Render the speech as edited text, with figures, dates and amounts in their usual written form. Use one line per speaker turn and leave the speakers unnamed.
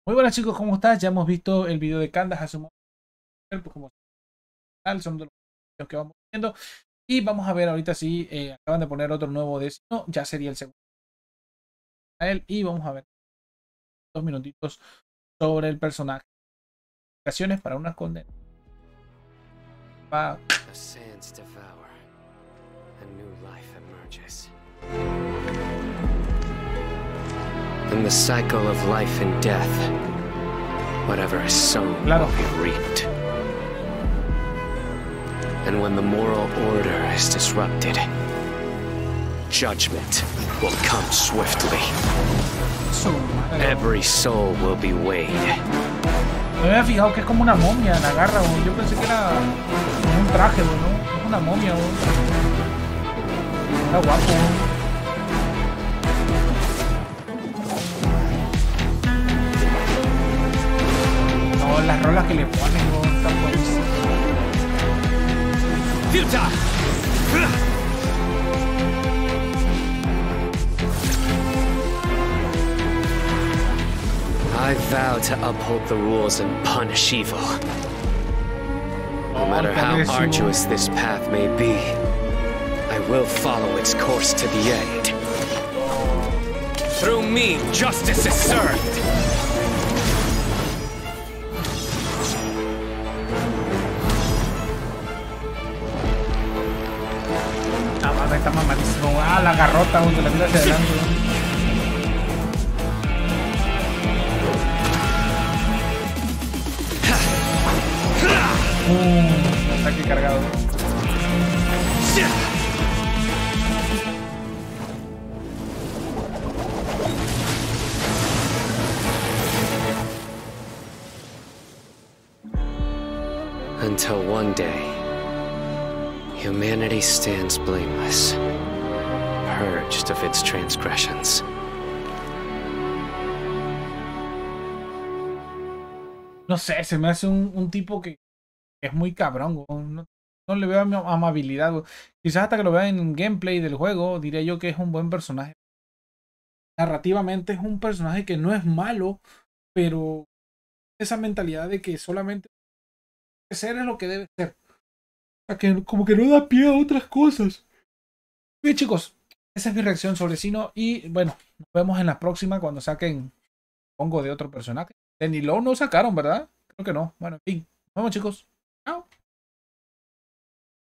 Muy buenas chicos, ¿cómo estás? Ya hemos visto el video de Candace hace un momento, pues como tal, son de los videos que vamos viendo. Y vamos a ver ahorita si acaban de poner otro nuevo destino, ya sería el segundo a él. Y vamos a ver 2 minutitos sobre el personaje. Ocasiones para una condena. Va.
The sands devour. A new life emerges. In the cycle of life and death, whatever is sown
Claro.
will be reaped. And when the moral order is disrupted, judgment will come swiftly.
Su madre.
Every soul will be weighed.
No me había fijado que es como una momia, la agarra. Yo pensé que era como un traje, ¿no? Es una momia. Está guapo. No, las rolas que le ponen, ¿no? Están buenísimas.
I vow to uphold the rules and punish evil. No matter how arduous this path may be, I will follow its course to the end. Through me, justice is served.
Está mamadísimo. Ah, la garrota donde la tira hacia adelante. Ataque cargado.
Until one day, humanity stands blameless, purged of its transgressions.
No sé, se me hace un tipo que es muy cabrón. No le veo amabilidad. Quizás hasta que lo vea en gameplay del juego, diré yo que es un buen personaje. Narrativamente es un personaje que no es malo, pero esa mentalidad de que solamente ser es lo que debe ser. O sea, que como que no da pie a otras cosas. Bien, chicos, esa es mi reacción sobre Sino. Y bueno, nos vemos en la próxima cuando saquen, pongo de otro personaje. De Nilou no sacaron, ¿verdad? Creo que no. Bueno, en fin. Nos vemos, chicos.